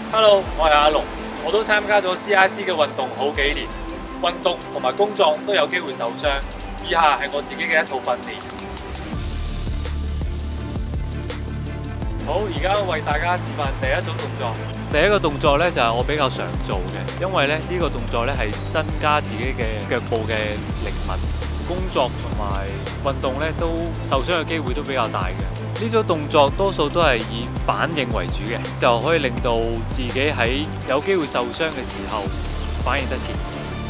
Hello，我係阿龍，我都參加咗 CIC 嘅運動好幾年，運動同埋工作都有機會受傷。以下係我自己嘅一套訓練。好，而家為大家示範第一種動作。第一個動作咧就係我比較常做嘅，因為咧呢個動作咧係增加自己嘅腳部嘅靈敏。工作同埋運動咧都受傷嘅機會都比較大嘅。呢種動作多數都係以反應為主嘅，就可以令到自己喺有機會受傷嘅時候反應得切。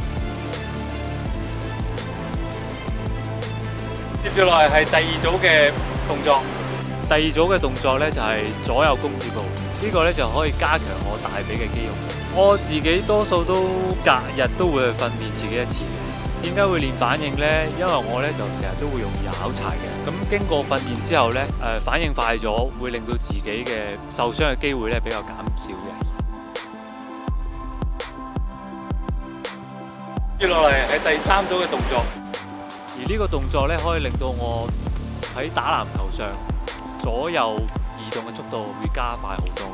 接住落嚟係第二組嘅動作。第二組嘅動作咧就係左右弓箭步，呢個咧就可以加強我大髀嘅肌肉。我自己多數都隔日都會去訓練自己一次。點解會練反應呢？因為我咧就成日都會容易拗柴嘅。咁經過訓練之後咧，反應快咗，會令到自己嘅受傷嘅機會咧比較減少嘅。接落嚟係第三組嘅動作，而呢個動作咧可以令到我喺打籃球上左右移動嘅速度會加快好多。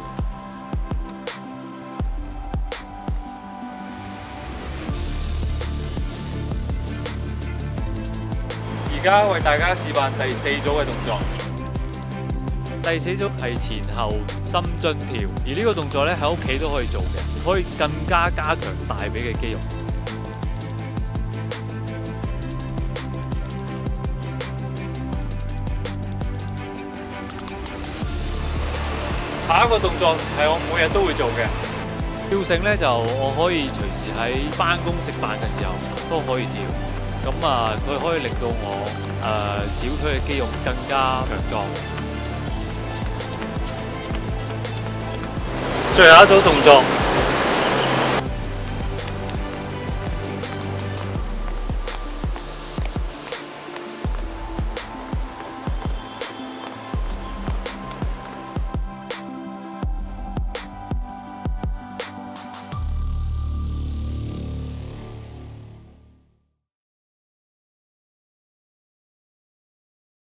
而家為大家示範第四組嘅動作。第四組係前後深蹲跳，而呢個動作咧喺屋企都可以做嘅，可以更加加強大髀嘅肌肉。下一個動作係我每日都會做嘅。跳繩咧就我可以隨時喺返工食飯嘅時候都可以跳。咁佢可以令到我小腿嘅肌肉更加強壯。最後一組動作